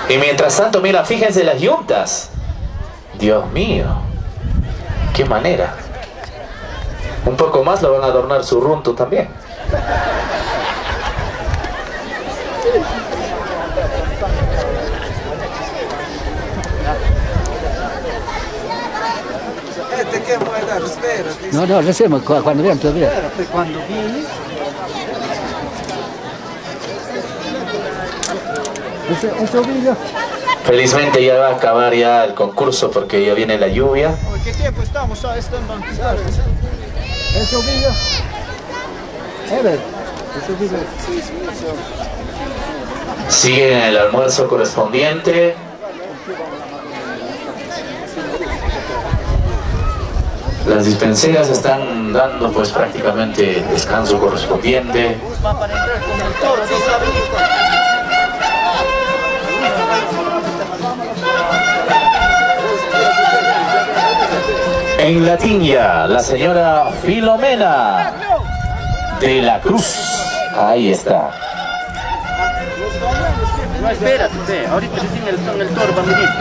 Y mientras tanto, mira, fíjense las yuntas. Dios mío, qué manera. Un poco más lo van a adornar su runto también. No, recién cuando vean todavía. Cuando viene. Eso vídeo. Felizmente ya va a acabar ya el concurso porque ya viene la lluvia. ¿Qué tiempo estamos? Eso vídeo. Eso vídeo. Sigue el almuerzo correspondiente. Las dispenseras están dando pues prácticamente el descanso correspondiente. En la tiña, la señora Filomena de la Cruz. Ahí está. No, espérate, ahorita recién el toro va a venir.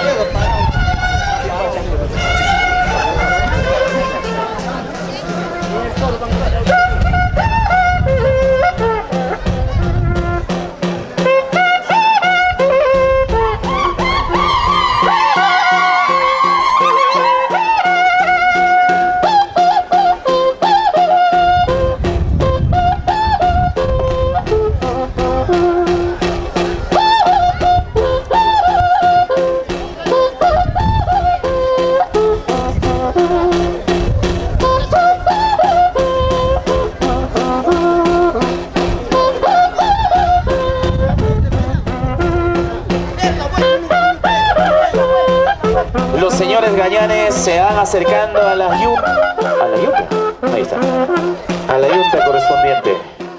Los señores gañanes se van acercando a la yunta. ¿A la yunta? Ahí está. A la yunta correspondiente.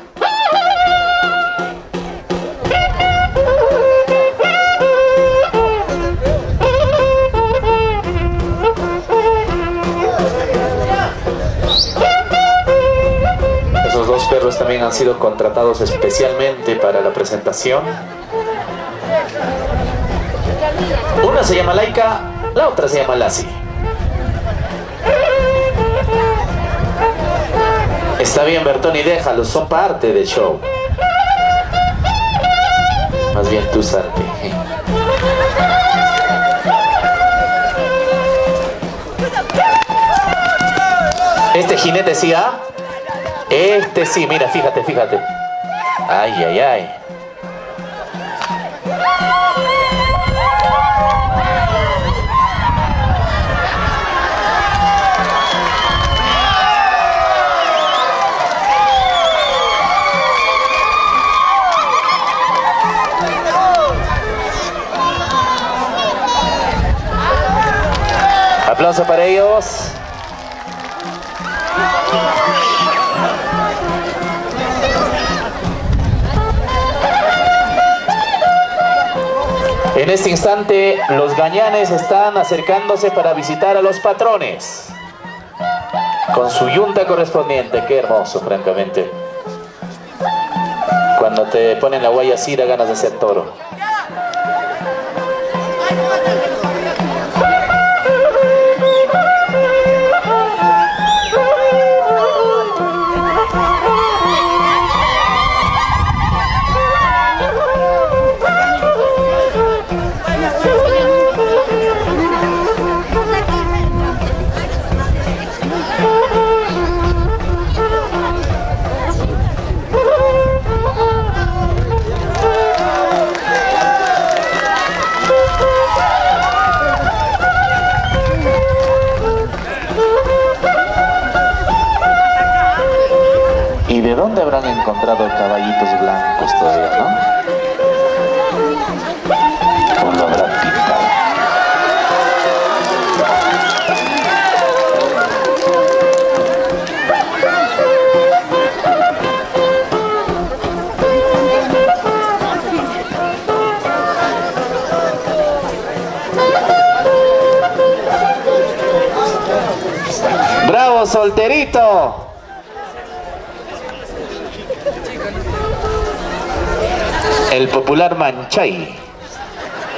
Esos dos perros también han sido contratados especialmente para la presentación. Una se llama Laika, la otra se llama Lassie. Está bien, Bertoni, déjalos, son parte del show. Más bien tú salte. Este jinete sí, ¿ah? Este sí, mira, fíjate, fíjate. Ay, ay, ay. Aplauso para ellos. En este instante, los gañanes están acercándose para visitar a los patrones con su yunta correspondiente. Qué hermoso, francamente. Cuando te ponen la guayasira, ganas de ser toro. ¿Y de dónde habrán encontrado caballitos blancos todavía, no? ¿O lo habrán pintado? ¡Bravo, solterito! El popular Manchay.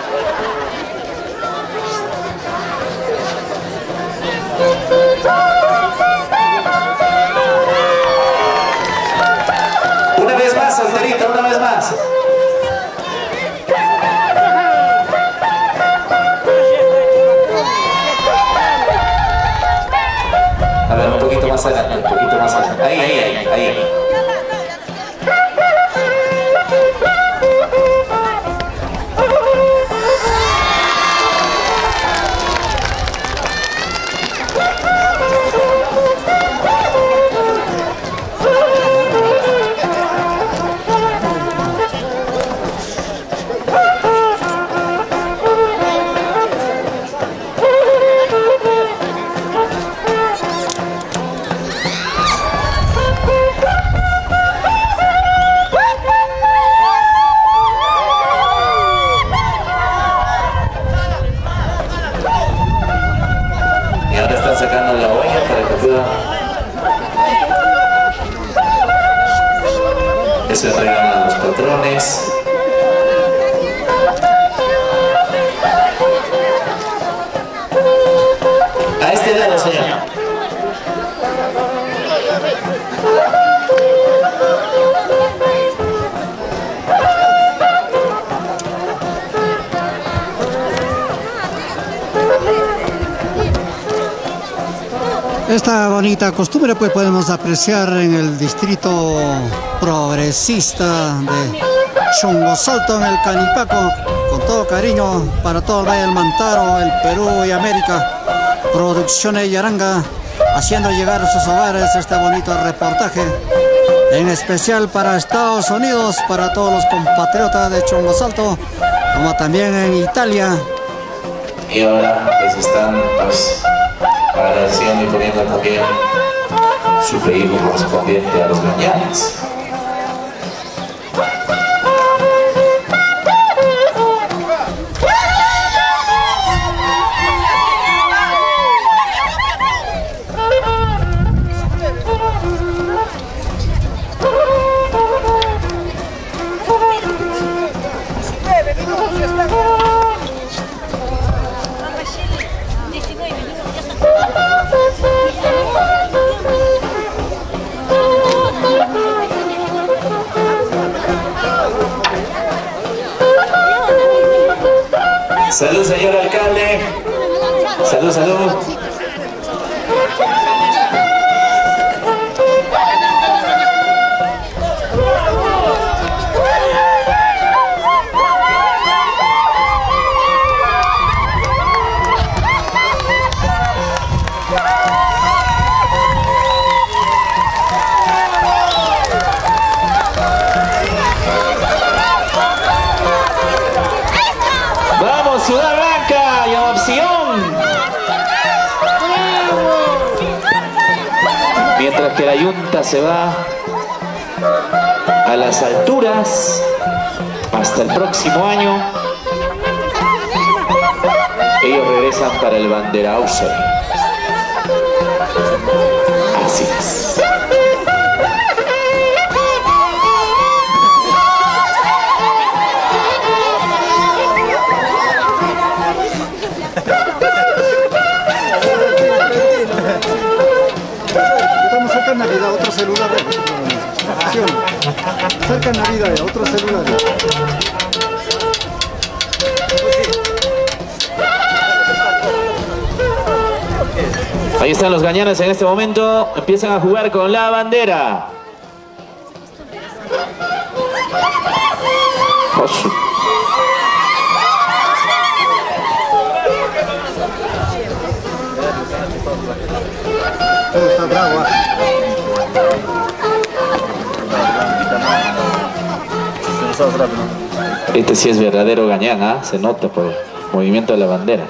que se regalan a los patrones. A este lado, señor. Esta bonita costumbre pues podemos apreciar en el distrito progresista de Chongosalto, en el Canipaco, con todo cariño para todo el Valle del Mantaro, el Perú y América. Producciones Yaranga haciendo llegar a sus hogares este bonito reportaje, en especial para Estados Unidos, para todos los compatriotas de Chongosalto, como también en Italia. Y ahora les están agradeciendo y poniendo también su pedido correspondiente a los gañanes. Salud, señor alcalde. Salud, salud. Ciudad Blanca y adopción. Mientras que la Junta se va a las alturas hasta el próximo año, ellos regresan para el Banderauser. Así es. Estamos cerca de Navidad, otro celular. Cerca de Navidad, otro celular. Ahí están los gañanes en este momento. Empiezan a jugar con la bandera. Todo está bravo. Este sí es verdadero gañán, ¿ah? Se nota por el movimiento de la bandera.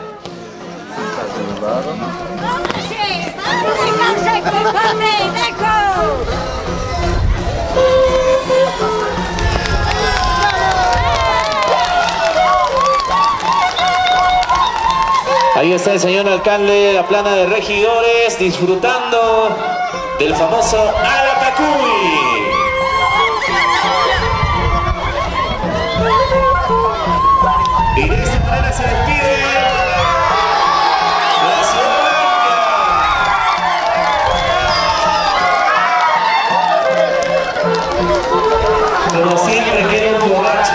Ahí está el señor alcalde de la plana de regidores disfrutando del famoso Alapacuy. Y de esta manera se despide la Ciudad Blanca. Como siempre queda un borracho.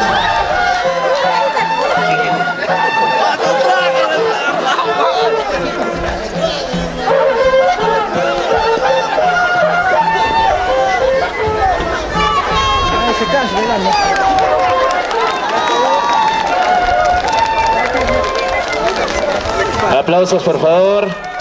Aplausos, por favor.